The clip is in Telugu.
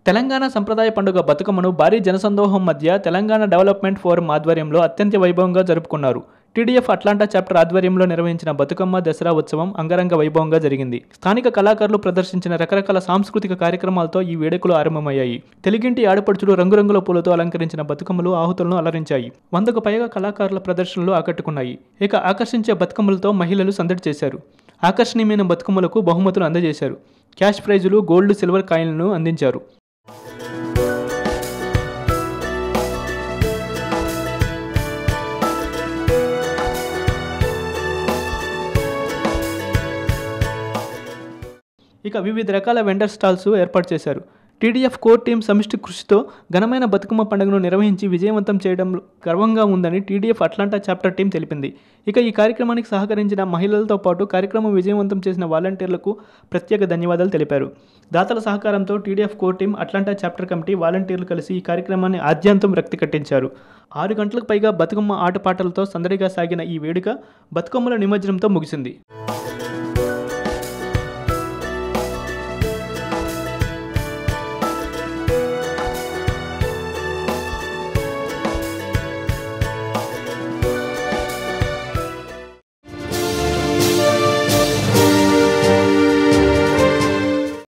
తెలంగాణ సంప్రదాయ పండుగ బతుకమ్మను భారీ జనసందోహం మధ్య తెలంగాణ డెవలప్మెంట్ ఫోరం ఆధ్వర్యంలో అత్యంత వైభవంగా జరుపుకున్నారు. టీడీఎఫ్ అట్లాంటా చాప్టర్ ఆధ్వర్యంలో నిర్వహించిన బతుకమ్మ దసరా ఉత్సవం అంగరంగ వైభవంగా జరిగింది. స్థానిక కళాకారులు ప్రదర్శించిన రకరకాల సాంస్కృతిక కార్యక్రమాలతో ఈ వేడుకలు ఆరంభమయ్యాయి. తెలుగింటి ఆడపడుచులు రంగురంగుల పూలతో అలంకరించిన బతుకమ్మలు ఆహుతులను అలరించాయి. 100కు పైగా కళాకారుల ప్రదర్శనలు ఆకట్టుకున్నాయి. ఇక ఆకర్షించే బతుకమ్మలతో మహిళలు సందడి చేశారు. ఆకర్షణీయమైన బతుకమ్మలకు బహుమతులు అందజేశారు. క్యాష్ ప్రైజులు, గోల్డ్, సిల్వర్ కాయిన్లను అందించారు. ఇక వివిధ రకాల వెండర్ స్టాల్స్ ఏర్పాటు చేశారు. టీడీఎఫ్ కోర్ టీం సమిష్టి కృషితో ఘనమైన బతుకమ్మ పండుగను నిర్వహించి విజయవంతం చేయడం గర్వంగా ఉందని టీడీఎఫ్ అట్లాంటా చాప్టర్ టీం తెలిపింది. ఇక ఈ కార్యక్రమానికి సహకరించిన మహిళలతో పాటు కార్యక్రమం విజయవంతం చేసిన వాలంటీర్లకు ప్రత్యేక ధన్యవాదాలు తెలిపారు. దాతల సహకారంతో TDF core team, Atlanta chapter committee, వాలంటీర్లు కలిసి ఈ కార్యక్రమాన్ని ఆద్యంతం రక్తి కట్టించారు. 6 గంటలకు పైగా బతుకమ్మ ఆటపాటలతో సందడిగా సాగిన ఈ వేడుక బతుకమ్మల నిమజ్జనంతో ముగిసింది.